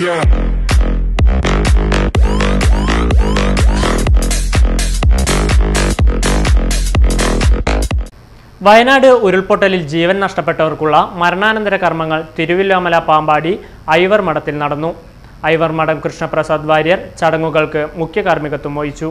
വയനാട് ഉരുൾപൊട്ടലിൽ ജീവൻ നഷ്ടപ്പെട്ടവർക്കുള്ള മരണാനന്തര കർമ്മങ്ങൾ തിരുവില്ലാമല പാമ്പാടി ഐവർ മഠത്തിൽ നടന്നു. ഐവർ മഠം കൃഷ്ണപ്രസാദ് വാര്യർ ചടങ്ങുകൾക്ക് മുഖ്യ കാർമ്മികത്വം വഹിച്ചു.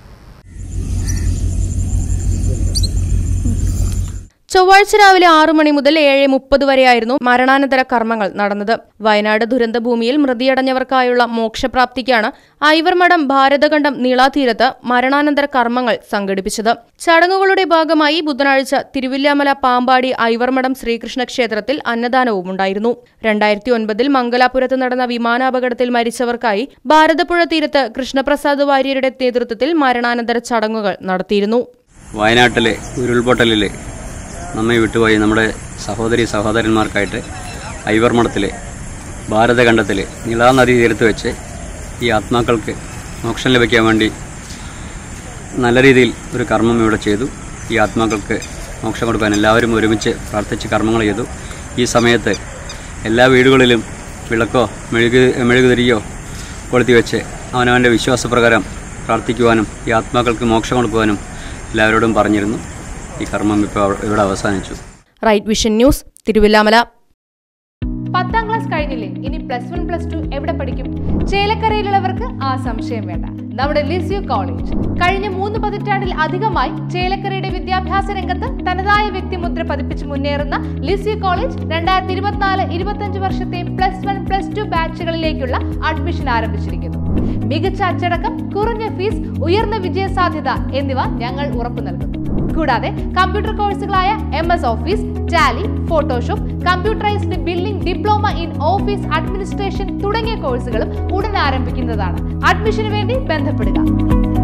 ചൊവ്വാഴ്ച രാവിലെ 6 മണി മുതൽ 7:30 വരെയായിരുന്നു മരണാനന്തര കർമ്മങ്ങൾ നടന്നത്. വയനാട് ദുരന്തഭൂമിയിൽ മൃതിയടഞ്ഞവർക്കായുള്ള മോക്ഷപ്രാപ്തിക്കാണ് ഐവർ മഠം ഭാരതഖണ്ഡം നീളാതീരത്ത് മരണാനന്തര കർമ്മങ്ങൾ സംഘടിപ്പിച്ചത്. ചടങ്ങുകളുടെ ഭാഗമായി ബുധനാഴ്ച തിരുവില്ലാമല പാമ്പാടി ഐവർ മഠം ശ്രീകൃഷ്ണ ക്ഷേത്രത്തിൽ അന്നദാനവും ഉണ്ടായിരുന്നു. 2009 മംഗലാപുരത്ത് നടന്ന വിമാനാപകടത്തിൽ മരിച്ചവർക്കായി ഭാരതപ്പുഴ തീരത്ത് കൃഷ്ണപ്രസാദ് വാര്യരുടെ നേതൃത്വത്തിൽ മരണാനന്തര ചടങ്ങുകൾ നടത്തിയിരുന്നു. വയനാട്ടിലെ ഉരുൾപൊട്ടലിലെ നമ്മെ വിട്ടുപോയി നമ്മുടെ സഹോദരി സഹോദരന്മാർക്കായിട്ട് ഐവർ മഠത്തിലെ ഭാരതഖണ്ഡത്തിലെ നീളാനദീ തീരത്ത് വെച്ച് ഈ ആത്മാക്കൾക്ക് മോക്ഷം ലഭിക്കാൻ വേണ്ടി നല്ല രീതിയിൽ ഒരു കർമ്മം ഇവിടെ ചെയ്തു. ഈ ആത്മാക്കൾക്ക് മോക്ഷം കൊടുക്കാൻ എല്ലാവരും ഒരുമിച്ച് പ്രാർത്ഥിച്ച് കർമ്മങ്ങൾ ചെയ്തു. ഈ സമയത്ത് എല്ലാ വീടുകളിലും വിളക്കോ മെഴുകുതിരിയോ കൊളുത്തി വെച്ച് അവനവൻ്റെ വിശ്വാസപ്രകാരം പ്രാർത്ഥിക്കുവാനും ഈ ആത്മാക്കൾക്ക് മോക്ഷം കൊടുക്കുവാനും എല്ലാവരോടും പറഞ്ഞിരുന്നു. ഈ കർമ്മം ഇപ്പോൾ ഇവിടെ അവസാനിച്ചു. Right vision news, Thiruvillwamala. 10ാം ക്ലാസ് കഴിഞ്ഞില്ലേ? ഇനി +1 +2 എവിടെ പഠിക്കും? ചേലക്കരയിലുള്ളവർക്ക് ആ സംശയം വേണ്ട. നമ്മുടെ ലിസ്യു കോളേജ് കഴിഞ്ഞ 3 പതിറ്റാണ്ടിൽ അധികമായി ചേലക്കരയുടെ വിദ്യാഭ്യാസ രംഗത്ത് തനതായ വ്യക്തിമുദ്ര പതിപ്പിച്ച് മുന്നേറുന്ന ലിസ്യു കോളേജ് 2024-25 വർഷത്തെ +1 +2 ബാച്ചുകളിലേക്കുള്ള അഡ്മിഷൻ ആരംഭിച്ചിരിക്കുന്നു. മികച്ച അച്ചടക്കം, കുറഞ്ഞ ഫീസ്, ഉയർന്ന വിജയസാധ്യത എന്നിവ ഞങ്ങൾ ഉറപ്പു നൽകുന്നു. കൂടാതെ കമ്പ്യൂട്ടർ കോഴ്സുകളായ MS office, Tally, Photoshop, computerised billing, diploma in office administration തുടങ്ങിയ കോഴ്സുകളും ഉടൻ ആരംഭിക്കുന്നതാണ്. അഡ്മിഷന് വേണ്ടി ബന്ധപ്പെടുക.